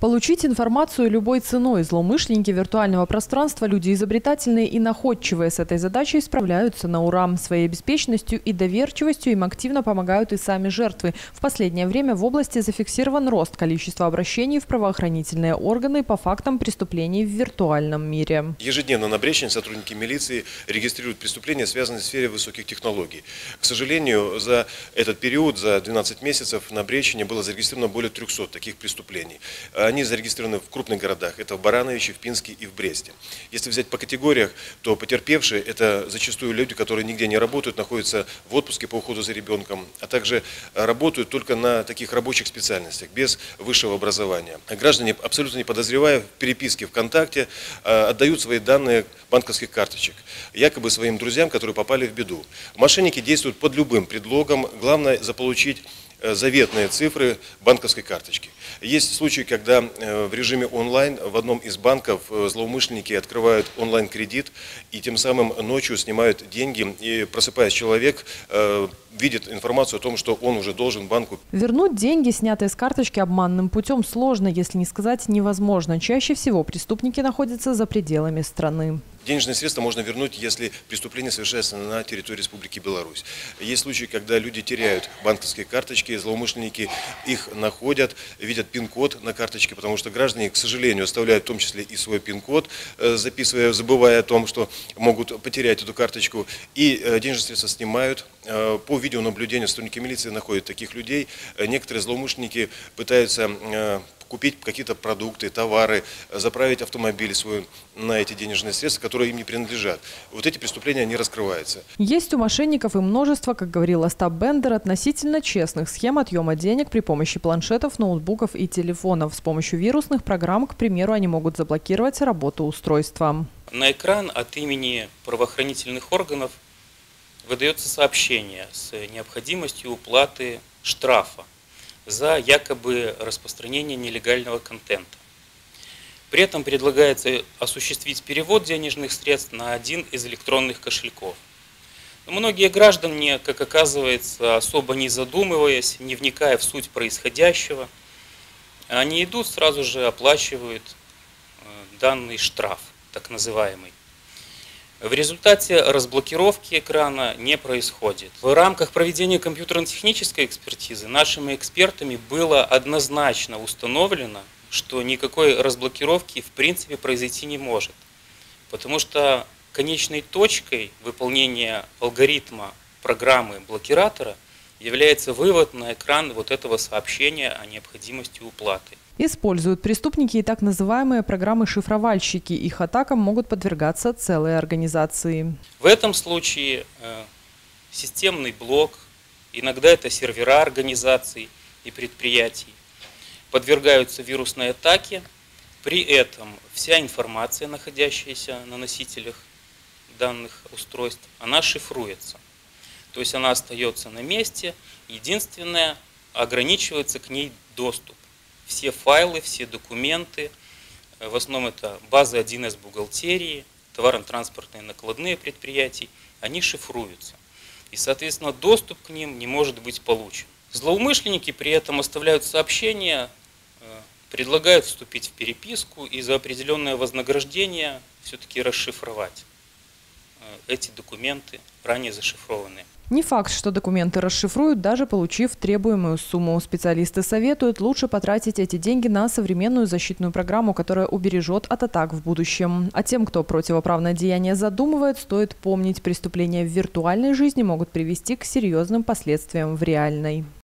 Получить информацию любой ценой. Злоумышленники виртуального пространства, люди изобретательные и находчивые, с этой задачей справляются на ура. Своей беспечностью и доверчивостью им активно помогают и сами жертвы. В последнее время в области зафиксирован рост количества обращений в правоохранительные органы по фактам преступлений в виртуальном мире. Ежедневно на Брестщине сотрудники милиции регистрируют преступления, связанные в сфере высоких технологий. К сожалению, за этот период, за 12 месяцев на Брестщине было зарегистрировано более 300 таких преступлений. Они зарегистрированы в крупных городах. Это в Барановиче, в Пинске и в Бресте. Если взять по категориях, то потерпевшие – это зачастую люди, которые нигде не работают, находятся в отпуске по уходу за ребенком, а также работают только на таких рабочих специальностях, без высшего образования. Граждане, абсолютно не подозревая, в переписке ВКонтакте отдают свои данные банковских карточек, якобы своим друзьям, которые попали в беду. Мошенники действуют под любым предлогом, главное заполучить заветные цифры банковской карточки. Есть случаи, когда в режиме онлайн в одном из банков злоумышленники открывают онлайн-кредит и тем самым ночью снимают деньги, и просыпаясь человек видит информацию о том, что он уже должен банку. Вернуть деньги, снятые с карточки, обманным путем сложно, если не сказать невозможно. Чаще всего преступники находятся за пределами страны. Денежные средства можно вернуть, если преступление совершается на территории Республики Беларусь. Есть случаи, когда люди теряют банковские карточки, злоумышленники их находят, видят пин-код на карточке, потому что граждане, к сожалению, оставляют в том числе и свой пин-код, записывая, забывая о том, что могут потерять эту карточку, и денежные средства снимают. По видеонаблюдению сотрудники милиции находят таких людей. Некоторые злоумышленники пытаются купить какие-то продукты, товары, заправить автомобиль свой на эти денежные средства, которые им не принадлежат. Вот эти преступления не раскрываются. Есть у мошенников и множество, как говорил Остап Бендер, относительно честных схем отъема денег при помощи планшетов, ноутбуков и телефонов. С помощью вирусных программ, к примеру, они могут заблокировать работу устройства. На экран от имени правоохранительных органов выдается сообщение с необходимостью уплаты штрафа за якобы распространение нелегального контента. При этом предлагается осуществить перевод денежных средств на один из электронных кошельков. Но многие граждане, как оказывается, особо не задумываясь, не вникая в суть происходящего, они идут, сразу же оплачивают данный штраф, так называемый. В результате разблокировки экрана не происходит. В рамках проведения компьютерно-технической экспертизы нашими экспертами было однозначно установлено, что никакой разблокировки в принципе произойти не может. Потому что конечной точкой выполнения алгоритма программы блокиратора является вывод на экран вот этого сообщения о необходимости уплаты. Используют преступники и так называемые программы-шифровальщики. Их атакам могут подвергаться целые организации. В этом случае системный блок, иногда это сервера организаций и предприятий, подвергаются вирусной атаке. При этом вся информация, находящаяся на носителях данных устройств, она шифруется. То есть она остается на месте, единственное, ограничивается к ней доступ. Все файлы, все документы, в основном это базы 1С бухгалтерии, товарно-транспортные накладные предприятий, они шифруются. И, соответственно, доступ к ним не может быть получен. Злоумышленники при этом оставляют сообщения, предлагают вступить в переписку и за определенное вознаграждение все-таки расшифровать эти документы, ранее зашифрованные. Не факт, что документы расшифруют, даже получив требуемую сумму. Специалисты советуют лучше потратить эти деньги на современную защитную программу, которая убережет от атак в будущем. А тем, кто противоправное деяние задумывает, стоит помнить, преступления в виртуальной жизни могут привести к серьезным последствиям в реальной.